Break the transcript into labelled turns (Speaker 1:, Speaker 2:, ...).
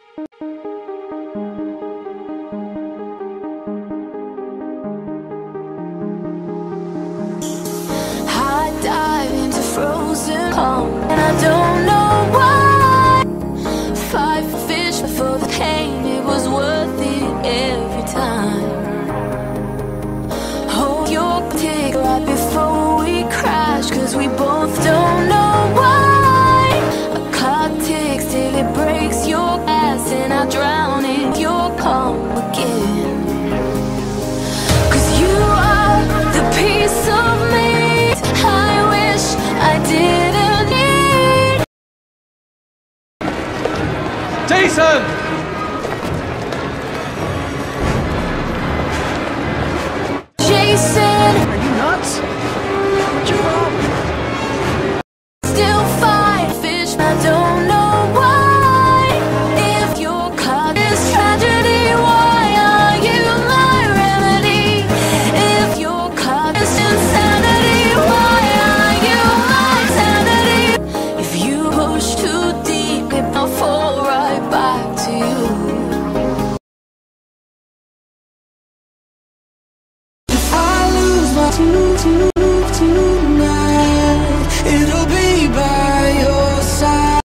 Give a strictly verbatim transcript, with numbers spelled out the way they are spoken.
Speaker 1: frozen home, and I don't know why. Five fish for the pain, it was worth it every time. Hold your tick right before we crash, cause we both don't know why. A clock ticks till it breaks your glass, and I drown in your calm again. Cause you are the piece of me I wish I didn't need.
Speaker 2: Jason!
Speaker 1: Jason!
Speaker 2: Are you nuts? What's your problem?
Speaker 1: Still fight fish, I don't know why. If your caught is tragedy, why are you my remedy? If your caught is insanity, why are you my sanity? If you push too deep, I'll fall right back to you. If I lose my